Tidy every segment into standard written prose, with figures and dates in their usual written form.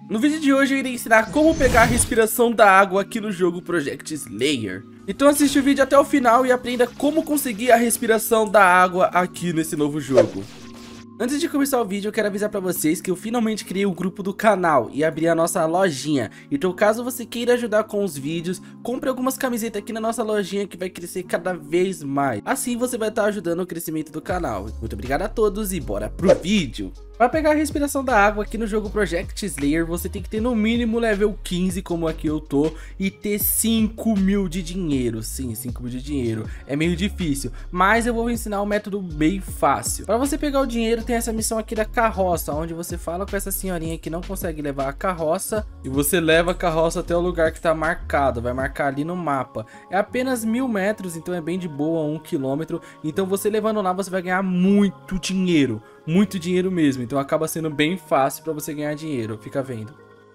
No vídeo de hoje eu irei ensinar como pegar a respiração da água aqui no jogo Project Slayer. Então assiste o vídeo até o final e aprenda como conseguir a respiração da água aqui nesse novo jogo. Antes de começar o vídeo, eu quero avisar pra vocês que eu finalmente criei o grupo do canal e abri a nossa lojinha. Então caso você queira ajudar com os vídeos, compre algumas camisetas aqui na nossa lojinha que vai crescer cada vez mais. Assim você vai estar ajudando o crescimento do canal. Muito obrigado a todos e bora pro vídeo! Para pegar a respiração da água aqui no jogo Project Slayer, você tem que ter no mínimo level 15, como aqui eu tô, e ter 5 mil de dinheiro. Sim, 5 mil de dinheiro. É meio difícil, mas eu vou ensinar um método bem fácil. Para você pegar o dinheiro, tem essa missão aqui da carroça, onde você fala com essa senhorinha que não consegue levar a carroça, e você leva a carroça até o lugar que tá marcado, vai marcar ali no mapa. É apenas 1000 metros, então é bem de boa, 1 quilômetro. Então você levando lá, você vai ganhar muito dinheiro mesmo, então acaba sendo bem fácil para você ganhar dinheiro, fica vendo.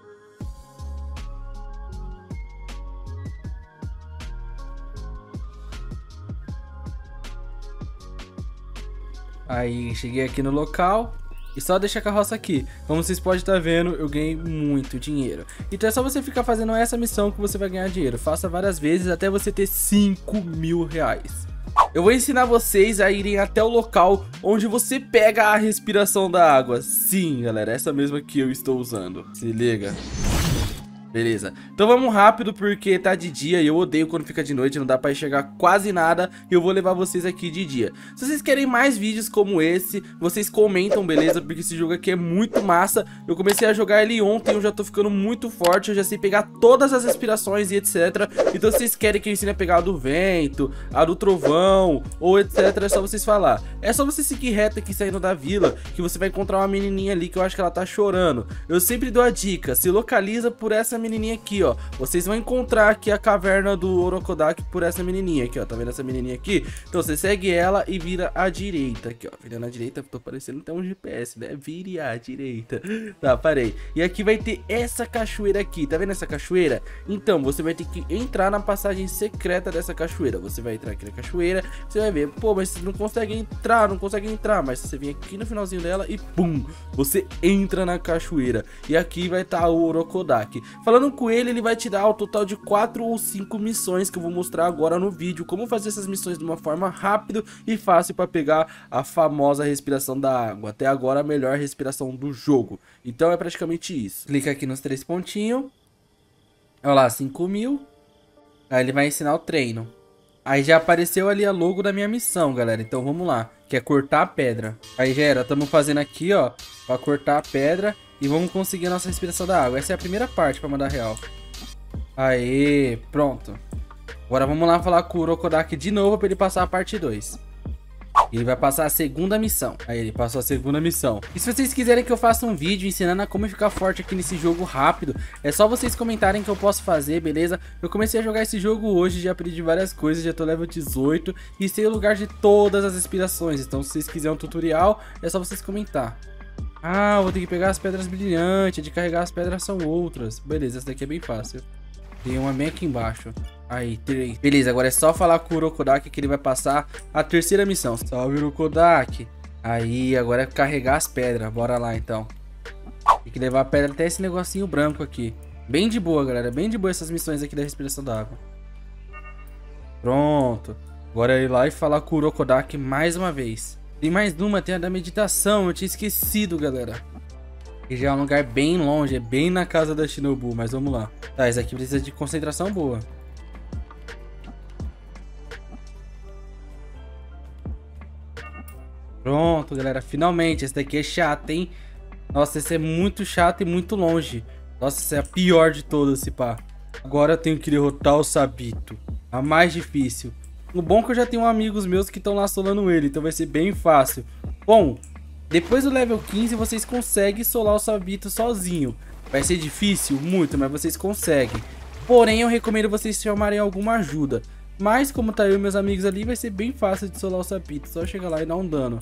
Aí cheguei aqui no local e só deixa a carroça aqui. Como vocês podem estar vendo, eu ganhei muito dinheiro. Então é só você ficar fazendo essa missão que você vai ganhar dinheiro. Faça várias vezes até você ter 5 mil reais. Eu vou ensinar vocês a irem até o local onde você pega a respiração da água. Sim, galera, essa mesma que eu estou usando. Se liga. Beleza, então vamos rápido porque tá de dia e eu odeio quando fica de noite, não dá pra enxergar quase nada. E eu vou levar vocês aqui de dia. Se vocês querem mais vídeos como esse, vocês comentam, beleza? Porque esse jogo aqui é muito massa. Eu comecei a jogar ele ontem, eu já tô ficando muito forte, eu já sei pegar todas as respirações e etc. Então se vocês querem que eu ensine a pegar a do vento, a do trovão ou etc, é só vocês falar. É só você seguir reto aqui saindo da vila, que você vai encontrar uma menininha ali que eu acho que ela tá chorando. Eu sempre dou a dica, se localiza por essa menininha aqui, ó. Vocês vão encontrar aqui a caverna do Orokodaki por essa menininha aqui, ó. Tá vendo essa menininha aqui? Então você segue ela e vira à direita aqui, ó. Virando à direita, tô parecendo até um GPS, né? Vire à direita. Tá, parei. E aqui vai ter essa cachoeira aqui. Tá vendo essa cachoeira? Então, você vai ter que entrar na passagem secreta dessa cachoeira. Você vai entrar aqui na cachoeira, você vai ver, pô, mas você não consegue entrar, mas você vem aqui no finalzinho dela e pum, você entra na cachoeira. E aqui vai estar o Orokodaki. Falando com ele, ele vai te dar o total de 4 ou 5 missões que eu vou mostrar agora no vídeo. Como fazer essas missões de uma forma rápida e fácil para pegar a famosa respiração da água. Até agora a melhor respiração do jogo. Então é praticamente isso. Clica aqui nos 3 pontinhos. Olha lá, 5 mil. Aí ele vai ensinar o treino. Aí já apareceu ali a logo da minha missão, galera. Então vamos lá, que é cortar a pedra. Aí já era, estamos fazendo aqui, ó, para cortar a pedra. E vamos conseguir a nossa respiração da água. Essa é a primeira parte pra mandar real. Aê, pronto. Agora vamos lá falar com o Orokodaki de novo pra ele passar a parte 2. Ele vai passar a segunda missão. Aí ele passou a segunda missão. E se vocês quiserem que eu faça um vídeo ensinando a como ficar forte aqui nesse jogo rápido, é só vocês comentarem que eu posso fazer, beleza? Eu comecei a jogar esse jogo hoje, já aprendi várias coisas, já tô level 18 e sei o lugar de todas as respirações. Então se vocês quiserem um tutorial, é só vocês comentar. Ah, vou ter que pegar as pedras brilhantes, de carregar as pedras são outras. Beleza, essa daqui é bem fácil. Tem uma bem aqui embaixo. Aí, 3. Beleza, agora é só falar com o Orokodaki que ele vai passar a terceira missão. Salve, Orokodaki. Aí, agora é carregar as pedras. Bora lá, então. Tem que levar a pedra até esse negocinho branco aqui. Bem de boa, galera. Bem de boa essas missões aqui da respiração da água. Pronto. Agora é ir lá e falar com o Orokodaki mais uma vez. Tem mais uma, tem a da meditação, eu tinha esquecido, galera. E já é um lugar bem longe, é bem na casa da Shinobu, mas vamos lá. Tá, esse aqui precisa de concentração boa. Pronto, galera, finalmente, esse daqui é chato, hein? Nossa, esse é muito chato e muito longe. Nossa, esse é a pior de todas, esse pá. Agora eu tenho que derrotar o Sabito, a mais difícil. O bom é que eu já tenho amigos meus que estão lá solando ele, então vai ser bem fácil. Bom, depois do level 15 vocês conseguem solar o Sabito sozinho. Vai ser difícil? Muito, mas vocês conseguem. Porém, eu recomendo vocês chamarem alguma ajuda. Mas como tá eu e meus amigos ali, vai ser bem fácil de solar o Sabito. Só chegar lá e dar um dano.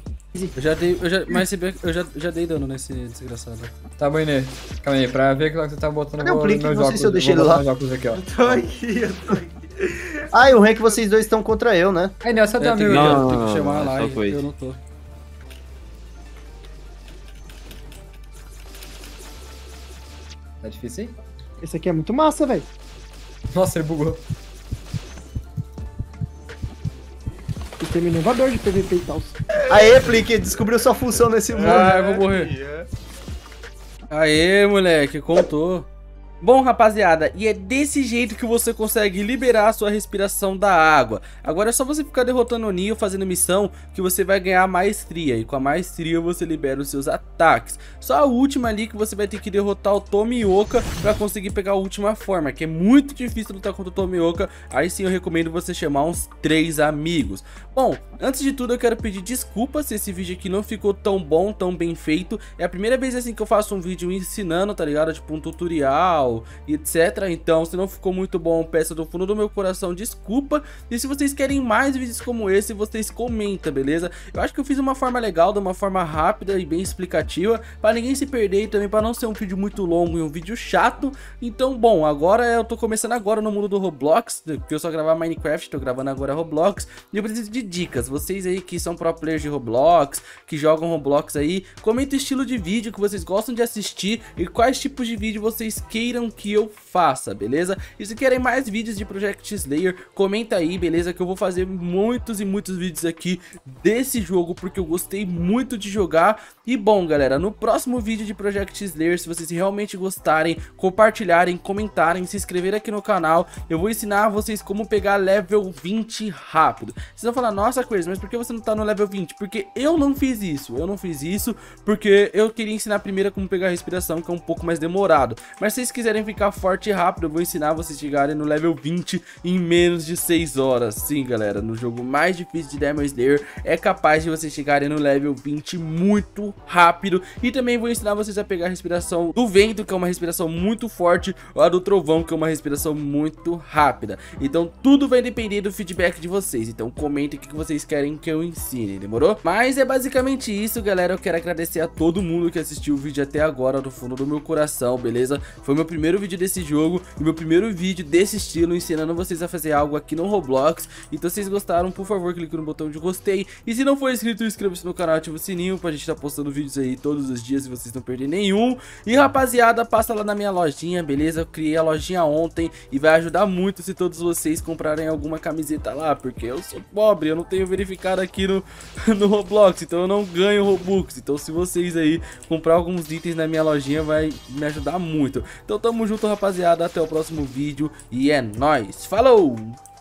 Eu já dei dano nesse desgraçado. Tá bom, Inê. Calma aí, pra ver que você tá botando Cadê o Blink? meus Não sei se eu deixei ele lá. Aqui, ó. Eu tô aqui. Ah, e o ruim é que vocês dois estão contra eu, né? Aí, Nelson, tá amigo. Eu tenho que chamar lá e eu não tô. Tá difícil, hein? Esse aqui é muito massa, velho. Nossa, ele bugou. Sistema inovador de PVP e tal. Aê, Plique, descobriu sua função nesse mundo. Ah, eu vou morrer. Aê, moleque, contou. Bom, rapaziada, e é desse jeito que você consegue liberar a sua respiração da água. Agora é só você ficar derrotando o Neo, fazendo missão, que você vai ganhar maestria. E com a maestria você libera os seus ataques. Só a última ali que você vai ter que derrotar o Tomioka pra conseguir pegar a última forma, que é muito difícil lutar contra o Tomioka. Aí sim eu recomendo você chamar uns 3 amigos. Bom, antes de tudo eu quero pedir desculpas se esse vídeo aqui não ficou tão bom, tão bem feito. É a primeira vez assim que eu faço um vídeo ensinando, tá ligado? Tipo um tutorial e etc. Então, se não ficou muito bom, peço do fundo do meu coração desculpa. E se vocês querem mais vídeos como esse, vocês comentam, beleza? Eu acho que eu fiz uma forma legal, de uma forma rápida e bem explicativa, para ninguém se perder e também para não ser um vídeo muito longo e um vídeo chato. Então, bom, agora eu tô começando agora no mundo do Roblox, porque eu só gravar Minecraft, tô gravando agora Roblox, e eu preciso de dicas. Vocês aí que são pro players de Roblox, que jogam Roblox aí, comenta o estilo de vídeo que vocês gostam de assistir e quais tipos de vídeo vocês queiram que eu faça, beleza? E se querem mais vídeos de Project Slayer, comenta aí, beleza? Que eu vou fazer muitos e muitos vídeos aqui desse jogo, porque eu gostei muito de jogar. E bom, galera, no próximo vídeo de Project Slayer, se vocês realmente gostarem, compartilharem, comentarem, se inscreverem aqui no canal, eu vou ensinar vocês como pegar level 20 rápido. Vocês vão falar, nossa, Crazy, mas por que você não tá no level 20? Porque eu não fiz isso, porque eu queria ensinar primeiro como pegar a respiração, que é um pouco mais demorado. Mas se vocês quiserem ficar forte e rápido, eu vou ensinar vocês a chegarem no level 20 em menos de 6 horas. Sim, galera, no jogo mais difícil de Demon Slayer é capaz de vocês chegarem no level 20 muito rápido. E também vou ensinar vocês a pegar a respiração do vento, que é uma respiração muito forte, ou a do trovão, que é uma respiração muito rápida. Então tudo vai depender do feedback de vocês. Então comentem o que vocês querem que eu ensine, demorou? Mas é basicamente isso, galera. Eu quero agradecer a todo mundo que assistiu o vídeo até agora, do fundo do meu coração, beleza? Foi meu primeiro vídeo desse jogo e meu primeiro vídeo desse estilo, ensinando vocês a fazer algo aqui no Roblox. Então se vocês gostaram, por favor, clique no botão de gostei. E se não for inscrito, inscreva-se no canal, ativa o sininho pra gente estar postando vídeos aí todos os dias, se vocês não perderem nenhum. E rapaziada, passa lá na minha lojinha, beleza? Eu criei a lojinha ontem e vai ajudar muito se todos vocês comprarem alguma camiseta lá, porque eu sou pobre, eu não tenho verificado aqui no Roblox, então eu não ganho Robux. Então se vocês aí comprar alguns itens na minha lojinha, vai me ajudar muito. Então tamo junto, rapaziada, até o próximo vídeo e é nóis, falou!